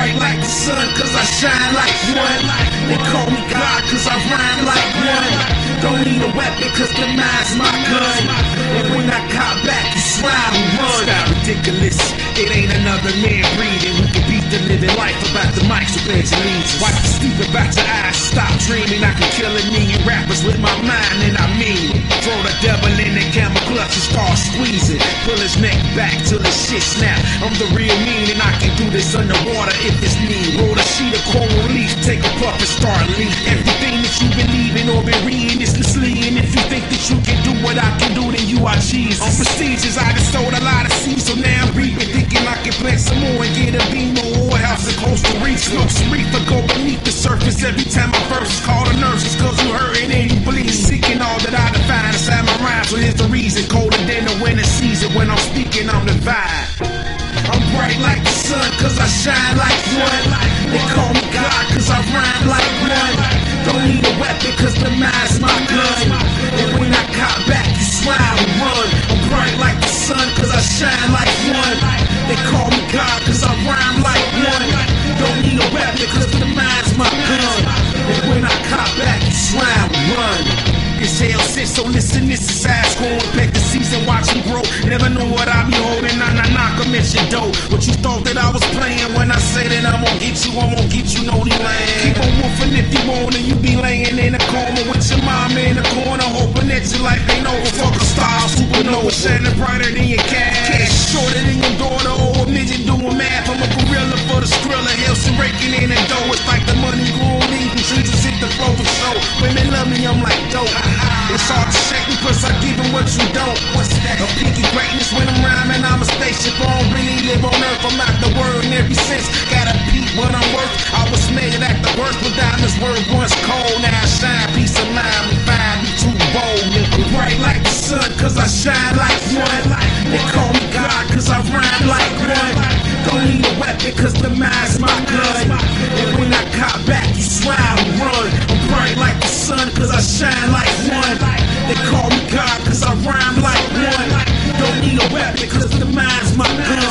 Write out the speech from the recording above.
bright like the sun, cause I shine like one. They call me God, cause I rhyme like one. Don't need a weapon, cause the mind's my gun. And when I cop back, you smile and run. Stop ridiculous, it ain't another man breathing who can beat the living life about the mics with Angelines. Wipe the sleep about your eyes, stop dreaming. I can kill a million rappers with my mind, and I mean it. Throw the devil in the camel clutch and start squeezing. Pull his neck back till his shit snap. I'm the real mean, and I can do this underwater if it's need. Roll a sheet of coral leaf, take a puff and start leak. Everything that you believe in or been reading is misleading. If you think that you can do what I can do, then you are Jesus. I'm prestigious, I just sold a lot of seeds, so now I'm reaping. Thinking I can plant some more and get a beam or a house in Costa Rica. Smoke some reefer, go beneath the surface every time my verse is called the nurses, cause you hurting and you bleed. Seeking all that I define inside my rhymes, so here's the reason. Colder than the winter season, when I'm speaking, I'm the vibe. I'm bright like the sun, cause I shine like one. They call me God, cause I rhyme like one. Don't need a weapon, cause the mind's my gun. And when I cop back, you smile and run. I'm bright like the sun, cause I shine like one. They call me God, cause I rhyme like one. Don't need a weapon, cause the mind's my gun. And when I cop back, you smile and run. It's He.llsent, so listen, this is how it's going. Peck the season, watch them grow. Never know what I be holding, knock them at your door. What you thought that I was playing when I say that I'm gonna get you, know the land. Keep on woofing if you want, and you be laying in a coma with your mama in the corner, hoping that your life ain't over. Fuck a star, supernova, shining brighter than your cash. Shorter than your daughter or a midget doing math. I'm a gorilla for the skrilla, He.llsent raking in the dough. It's like the money growing, leaving trees just hit the flow for show. Women love me, I'm like dope. It's hard to shake me, plus I give them what you don't. What's that? A peaky greatness when I'm rhyming, I'm a spaceship. I don't really live on earth, I'm out the word in every sense. Gotta peep what I'm worth. I was made at the worst, but diamonds were once cold. Now I shine, peace of mind, we find me too bold. I'm bright like the sun, cause I shine like one. They call me God, cause I rhyme like one. Don't need a weapon, cause the mind's my gun. And when I cop back, you smile and run. I'm bright like the sun, cause I shine like one. They call me God, cause I rhyme like one. Don't need a weapon, cause the mind's my gun.